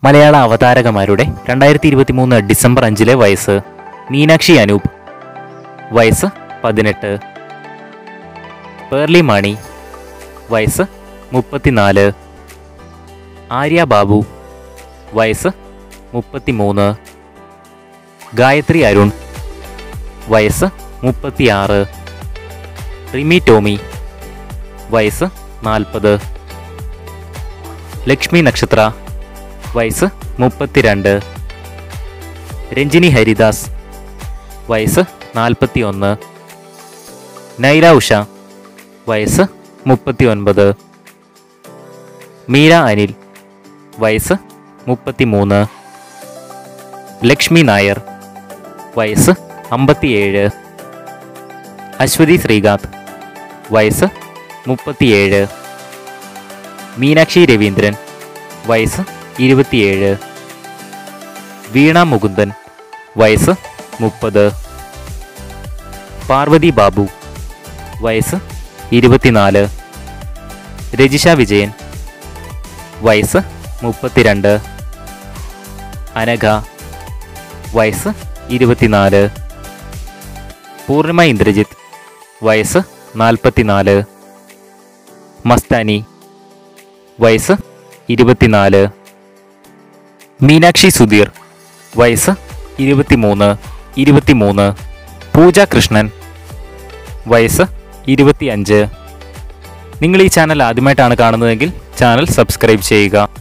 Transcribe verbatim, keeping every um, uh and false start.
മലയാള അവതാരകമാരുടെ രണ്ടായിരത്തി ഇരുപത്തി മൂന്ന് ഡിസംബർ അഞ്ചിലെ വയസ്സ്. മീനാക്ഷി അനൂപ്, വയസ്സ് പതിനെട്ട്. പേർലി മണി, വയസ്സ് മുപ്പത്തിനാല്. ആര്യ ബാബു, വയസ്സ് മുപ്പത്തിമൂന്ന്. ഗായത്രി അരുൺ, വയസ്സ് മുപ്പത്തിയാറ്. റിമി ടോമി, വയസ്സ് നാൽപ്പത്. ലക്ഷ്മി നക്ഷത്ര, വയസ്സ് മുപ്പത്തിരണ്ട്. രഞ്ജിനി ഹരിദാസ്, വയസ്സ് നാൽപ്പത്തി ഒന്ന്. നൈല ഉഷ, വയസ്സ് മുപ്പത്തി ഒൻപത്. മീര അനിൽ, വയസ്സ് മുപ്പത്തിമൂന്ന്. ലക്ഷ്മി നായർ, വയസ്സ് അമ്പത്തിയേഴ്. അശ്വതി ശ്രീകാന്ത്, വയസ്സ് മുപ്പത്തിയേഴ്. മീനാക്ഷി രവീന്ദ്രൻ, വയസ്സ് ഇരുപത്തിയേഴ്. വീണ മുകുന്ദൻ, വയസ്സ് മുപ്പത്. പാർവതി ബാബു, വയസ്സ് ഇരുപത്തിനാല്. രജിഷ വിജയൻ, വയസ്സ് മുപ്പത്തിരണ്ട്. അനഘ, വയസ്സ് ഇരുപത്തിനാല്. പൂർണിമ ഇന്ദ്രജിത്ത്, വയസ്സ് നാൽപ്പത്തിനാല്. മസ്താനി, വയസ്സ് ഇരുപത്തിനാല്. മീനാക്ഷി സുധീർ, വയസ്സ് ഇരുപത്തിമൂന്ന് ഇരുപത്തിമൂന്ന്. പൂജ കൃഷ്ണൻ, വയസ്സ് ഇരുപത്തിയഞ്ച്. നിങ്ങൾ ഈ ചാനൽ ആദ്യമായിട്ടാണ് കാണുന്നതെങ്കിൽ ചാനൽ സബ്സ്ക്രൈബ് ചെയ്യുക.